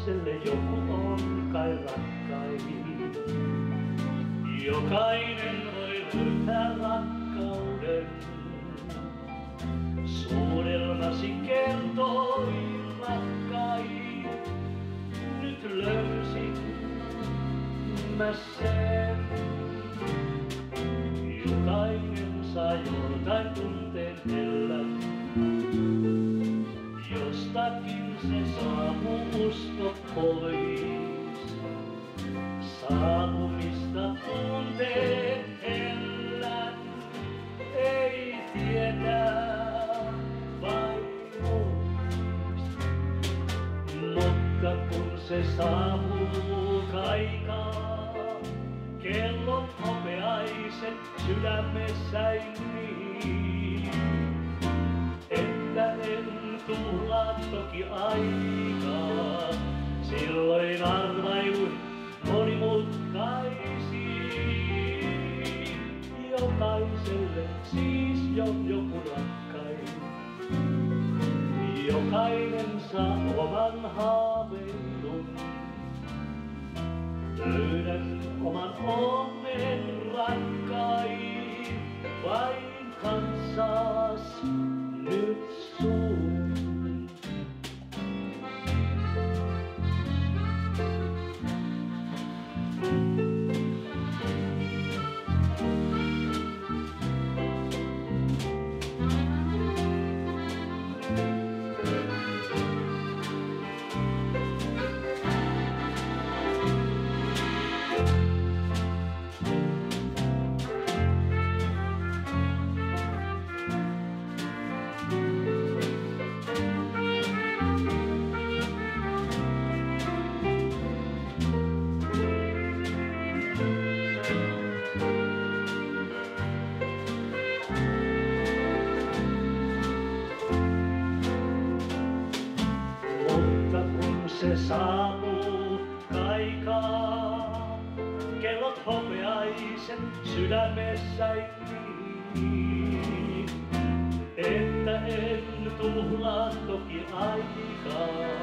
Jokaiselle joku on kai rakkain. Jokainen voi löytää rakkauden. Suudelmasi kertoi rakkain. Nyt löysin mä sen. Jokainen saa joltain tunteen hellän. Jostakin se saapuu, usko pois. Saapumista tunteen hellän. Ei tietää vai muist. Mutta kun se saapuu kaikaa, kellot hopeaiset sydämessäin niin, että en tuhlaa toki aikaa. Silloin arvailuin monimutkaisiin. Jokaiselle siis joku rakkain. Jokainen saa oman haaveilun. Löydän oman onnen rakkain. Vain kanssas nyt sun. Se saapuu kaikaa, kellot hopeaisen sydämessäin niin, että en tuhlaa toki aikaa.